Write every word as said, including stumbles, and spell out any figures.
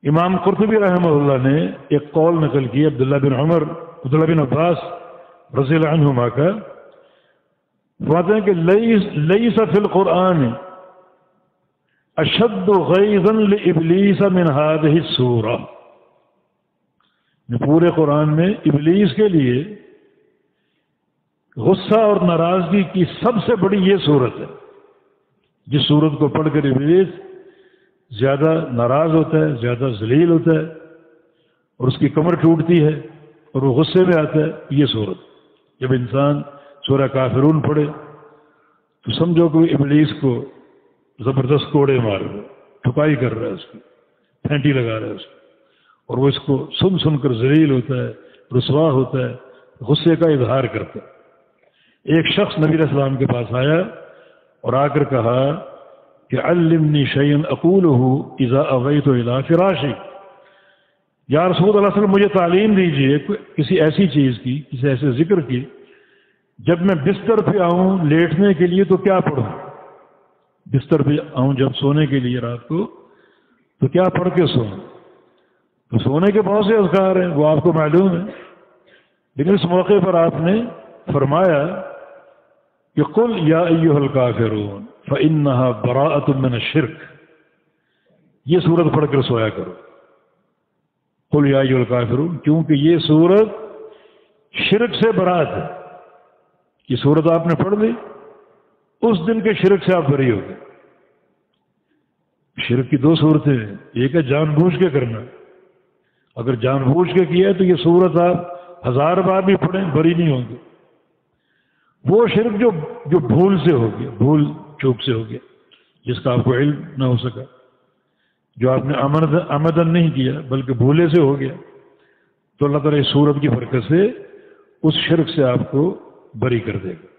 امام قرطبی رحمہ اللہ نے ایک قول نقل کی عبداللہ بن عمر عبداللہ بن عباس رضی اللہ عنہما کا، فرماتے ہیں کہ لیس فی القرآن اشد غیظا لابلیس من هذه السورہ، پورے قرآن میں ابلیس کے لیے غصہ اور ناراضگی کی سب سے بڑی یہ صورت ہے، جس صورت کو پڑھ کر ابلیس زیادہ ناراض ہوتا ہے، زیادہ ذلیل ہوتا ہے اور اس کی کمر ٹوٹتی ہے اور وہ غصے میں آتا ہے، یہ صورت۔ جب انسان سورہ کافرون پڑھے تو سمجھو کہ ابلیس کو زبردست کوڑے مار رہا ہے، ٹھکائی کر رہا ہے، اس کی پھینٹی لگا رہا ہے اس کو، اور وہ اس کو سن سن کر ذلیل ہوتا ہے، رسوا ہوتا ہے، غصے کا اظہار کرتا ہے۔ ایک شخص نبی علیہ السلام کے پاس آیا اور آ کر کہا کہ علمنی شیئا اقولہ اذا اویت الی فراشی، یا رسول اللہ صلی اللہ علیہ وسلم مجھے تعلیم دیجیے کسی ایسی چیز کی، کسی ایسے ذکر کی، جب میں بستر پہ آؤں لیٹنے کے لیے تو کیا پڑھوں، بستر پہ آؤں جب سونے کے لیے رات کو تو کیا پڑھ کے سوؤں؟ تو سونے کے بہت سے اذکار ہیں، وہ آپ کو معلوم ہے، لیکن اس موقع پر آپ نے فرمایا کہ قل یا ایھا الکافرون فانھا براءۃ من الشرک، یہ سورت پڑھ کر سویا کرو، قل یا ایھا الکافرون، کیونکہ یہ سورت شرک سے برات ہے۔ یہ سورت آپ نے پڑھ لی، اس دن کے شرک سے آپ بری ہو گئے۔ شرک کی دو صورتیں ہیں، ایک ہے جان بوجھ کے کرنا، اگر جان بوجھ کے کیا ہے تو یہ سورت آپ ہزار بار بھی پڑھیں بری نہیں ہوں گے۔ وہ شرک جو جو بھول سے ہو گیا، بھول چوک سے ہو گیا، جس کا آپ کو علم نہ ہو سکا، جو آپ نے عمدن نہیں کیا بلکہ بھولے سے ہو گیا، تو اللہ تعالیٰ اس سورت کی برکت سے اس شرک سے آپ کو بری کر دے گا۔